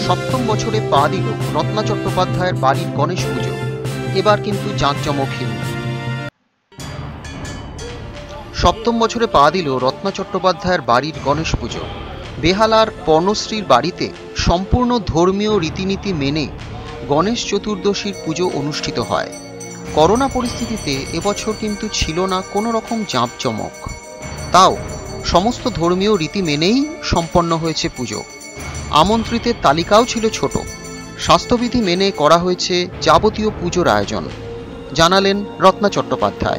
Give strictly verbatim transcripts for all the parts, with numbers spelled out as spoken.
সপ্তম বছরে পা দিল রত্না চট্টোপাধ্যায়ের বাড়ির গণেশ পুজো। এবার কিন্তু জাঁকজমকহীন। সপ্তম বছরে পা দিল রত্না চট্টোপাধ্যায়ের বাড়ির গণেশ পুজো। বেহালার পর্ণশ্রীর বাড়িতে সম্পূর্ণ ধর্মীয় রীতিনীতি মেনে গণেশ চতুর্দশীর পুজো অনুষ্ঠিত হয়। করোনা পরিস্থিতিতে এবছর কিন্তু ছিল না কোনো রকম জাঁকজমক, তাও সমস্ত ধর্মীয় রীতি মেনেই সম্পন্ন হয়েছে পুজো। আমন্ত্রিতের তালিকাও ছিল ছোট। স্বাস্থ্যবিধি মেনে করা হয়েছে যাবতীয় পুজোর আয়োজন, জানালেন রত্না চট্টোপাধ্যায়।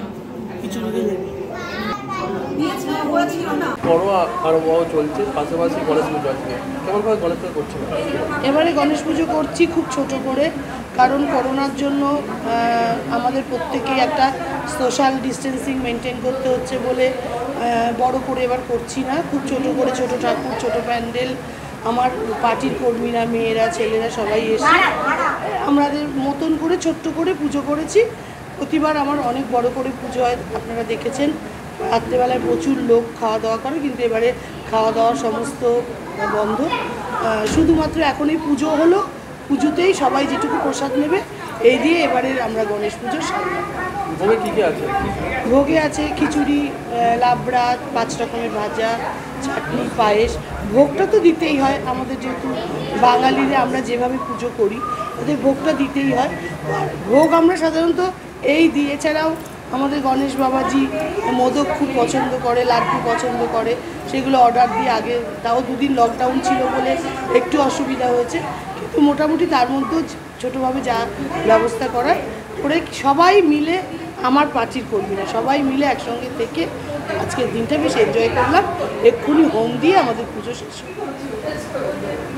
এবারে গণেশ পুজো করছি খুব ছোট করে, কারণ করোনার জন্য আমাদের প্রত্যেকেই একটা সোশ্যাল ডিস্টেন্সিং মেনটেন করতে হচ্ছে বলে বড় করে এবার করছি না। খুব ছোট করে, ছোট ঠাকুর, ছোট প্যান্ডেল, আমার পার্টির কর্মীরা, মেয়েরা, ছেলেরা সবাই এসে আমাদের মতন করে ছোট্ট করে পুজো করেছি। প্রতিবার আমার অনেক বড় করে পুজো হয়, আপনারা দেখেছেন। রাত্রেবেলায় প্রচুর লোক খাওয়া দাওয়া করে, কিন্তু এবারে খাওয়া দাওয়া সমস্ত বন্ধ। শুধুমাত্র এখন এই পুজো হলো, পুজোতেই সবাই যেটুকু প্রসাদ নেবে এই দিয়ে এবারে আমরা গণেশ পুজো সারলাম। ভোগে কী কী আছে? ভোগে আছে খিচুড়ি, লাবড়া, পাঁচ রকমের ভাজা, চাটনি, পায়েস। ভোগটা তো দিতেই হয়, আমাদের যেহেতু বাঙালিরা আমরা যেভাবে পুজো করি ওদের ভোগটা দিতেই হয়। ভোগ আমরা সাধারণত এই দিই। এছাড়াও আমাদের গণেশ বাবাজি মোদক খুব পছন্দ করে, লাড্ডু পছন্দ করে, সেগুলো অর্ডার দিয়ে আগে, তাও দুদিন লকডাউন ছিল বলে একটু অসুবিধা হয়েছে, কিন্তু মোটামুটি তার মধ্যেও ছোটোভাবে যা ব্যবস্থা করার করে সবাই মিলে, আমার পার্টির কর্মীরা সবাই মিলে একসঙ্গে থেকে আজকের দিনটা বেশ এনজয় করলাম। এক্ষুনি হোম দিয়ে আমাদের পুজো শেষ।